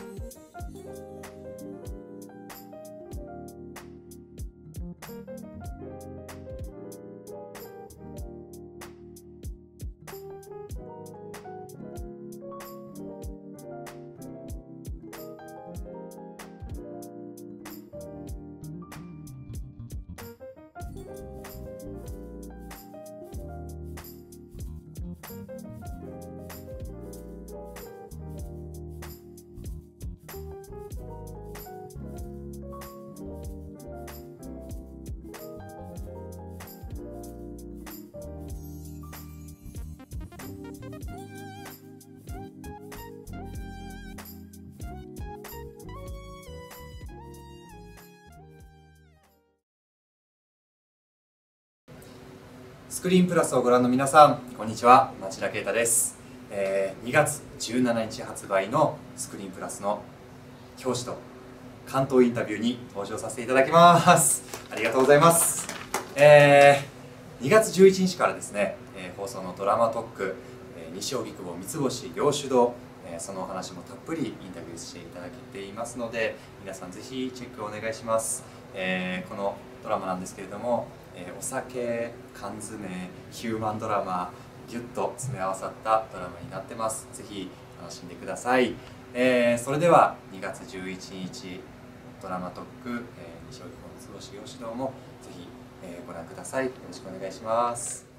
スクリーンプラスをご覧の皆さん、こんにちは。町田啓太です。2月17日発売のスクリーンプラスの表紙と関東インタビューに登場させていただきます。ありがとうございます。2月11日からですね、放送のドラマ特区、西荻窪三ツ星両主導、そのお話もたっぷりインタビューしていただけていますので、皆さんぜひチェックをお願いします。このドラマなんですけれども、お酒、缶詰、ヒューマンドラマ、ギュッと詰め合わさったドラマになってます。ぜひ楽しんでください。それでは2月11日ドラマ特区、西荻窪三ツ星両主導もぜひ、ご覧ください。よろしくお願いします。